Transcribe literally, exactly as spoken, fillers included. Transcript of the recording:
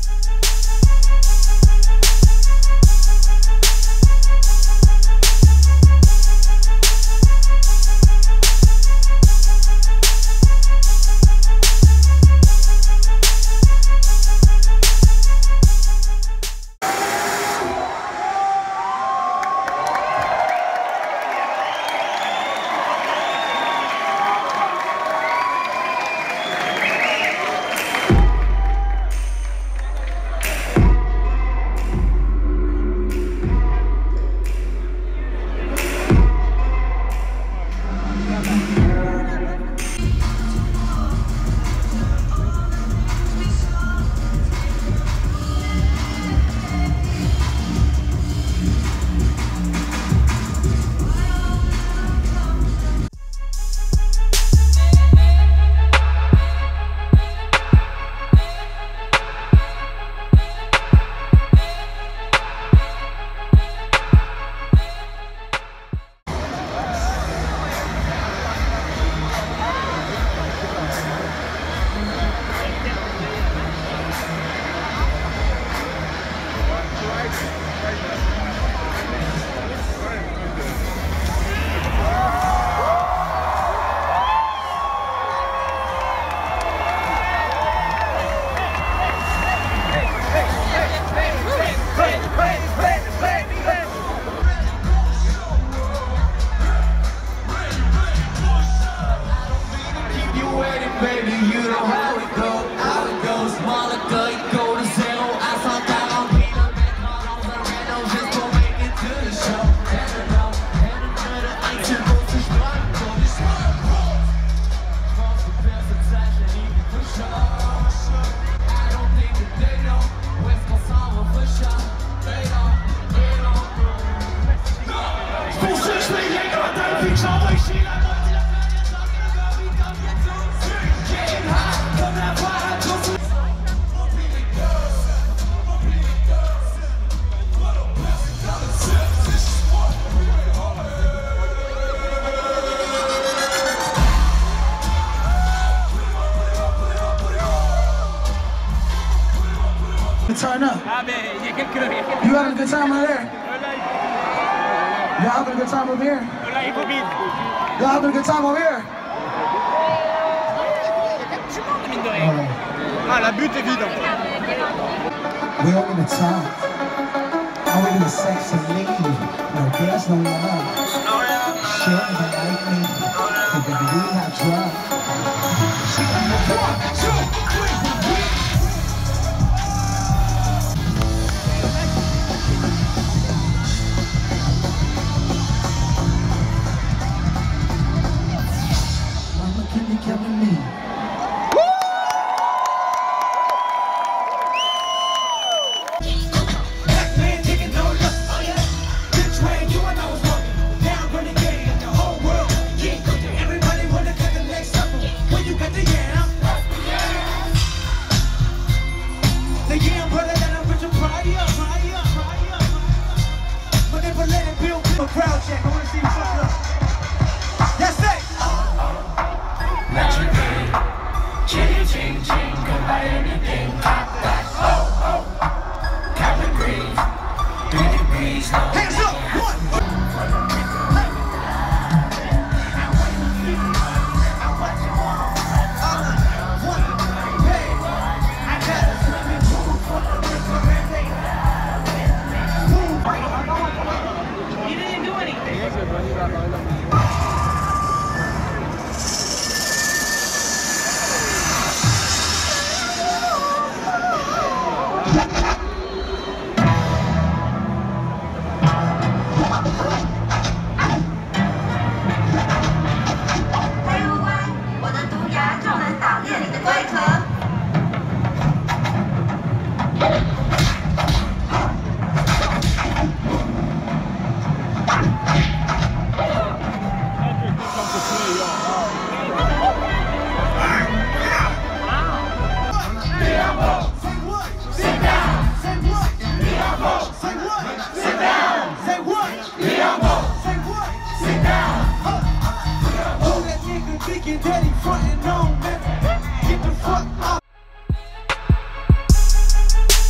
Turn up. You having a good time over there? Y'all having a good time over here? Y'all having a good time over here? Ah, la butte est vide. We all in the top. All in the sexy lady. No girls, no love. Sure, they like me. But baby, we have drug. One, two, three. Crowd check. I want to see you fuck up. Yes, sir. Not your thing. Ching, ching, ching. Go buy anything. Top that. Oh, oh. Captain Breeze. Three degrees. No. Hands up. One. Daddy frontin' on, man. Get the fuck up.